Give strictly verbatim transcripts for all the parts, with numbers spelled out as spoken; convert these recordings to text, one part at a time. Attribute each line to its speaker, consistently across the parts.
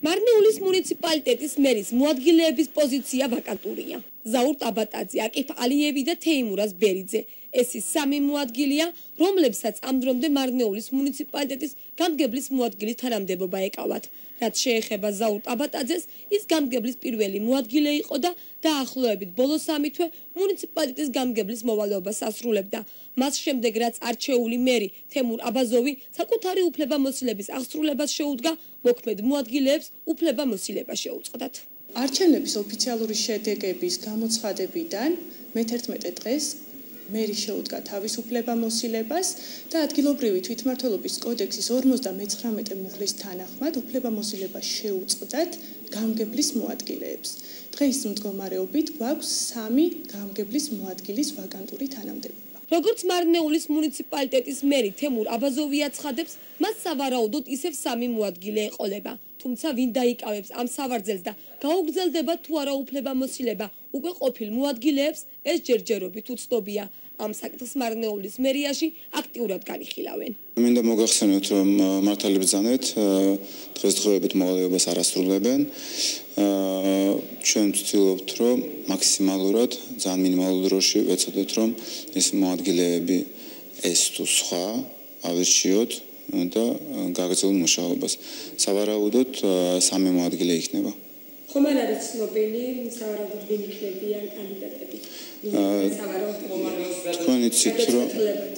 Speaker 1: მარნეულის მუნიციპალიტეტის მერის მოადგილეების პოზიცია ვაკანტურია. ზაურ ტაბატაძე, აკიფ ალიევი და თეიმურაზ ბერიძე. ეს ის სამი მოადგილეა, რომლებსაც ამ დრომდე მარნეულის მუნიციპალიტეტის გამგებლის მოადგილის თანამდებობა ეკავათ. რაც შეეხება ზაურ ტაბატაძეს, ის გამგებლის პირველი მოადგილე იყო და დაახლოებით ბოლო სამი თვე მუნიციპალიტეტის გამგებლის მოვალეობას ასრულებდა. მას შემდეგ, რაც არჩეული მერი თემურ აბაზოვი საკუთარი უფლებამოსილების აღსრულებას შეუდგა, მოქმედ მოადგილეებს უფლებამოსილება შეუწყდათ.
Speaker 2: არჩევნების ოფიციალური შედეგების გამოცხადებიდან მეთერთმეტე დღეს მერი შეუდგა თავის უფლებამოსილებას და ადგილობრივი თვითმმართველობის კოდექსის ორმოცდამეცხრამეტე მუხლის თანახმად უფლებამოსილება შეუწყდათ გამგებლის მოადგილეებს. დღეს მდგომარეობით გვაქვს სამი გამგებლის მოადგილის ვაკანტური თანამდებობა.
Speaker 1: როგორც მარნეულის მუნიციპალიტეტის მერი თემურ აბაზოვი აცხადებს, მას სავარაუდოდ ისევ სამი მოადგილე ეყოლება. თუმცა ვინ დაიკავებს ამ სავარძელს და გაუგრძელდება თუ არა უფლებამოსილება უკვე ყოფილ მოადგილეებს, ეს ჯერჯერობით უცნობია. ამ საკითხს მარნეულის მერიაში აქტიურად განიხილავენ.
Speaker 3: მინდა მოგახსენოთ, რომ მართალი ბრძანეთ დღესდღეობით მოვალეობას არ ასრულებენ. ჩვენ ვცდილობთ, რომ მაქსიმალურად, ძალიან მინიმალურ დროში ვეცადოთ, რომ ეს მოადგილეები ეს თუ სხვა ავირჩიოთ და გაგრძელოთ მუშაობას. სავარაუდოდ სამი მოადგილე იქნება.
Speaker 1: ხომ არ არის ცნობილი, სავარაუდოდ ვინ იქნებიან კანდიდატები?
Speaker 3: თქვენ იცით, რომ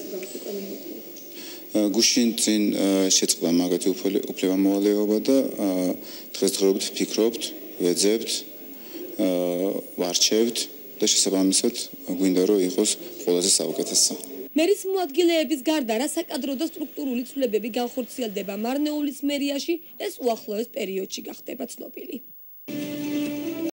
Speaker 3: გუშინ წინ შეწყდა მაგათი უფლებამოვალეობა და დღესდღეობით ვფიქრობთ, ვეძებთ, ვარჩევთ და შესაბამისად გვინდა რომ იყოს ყველაზე საუკეთესო.
Speaker 1: მერის მოადგილეების გარდა რა საკადრო და სტრუქტურული ცვლილებები განხორციელდება მარნეულის მერიაში, ეს უახლოეს პერიოდში გახდება ცნობილი.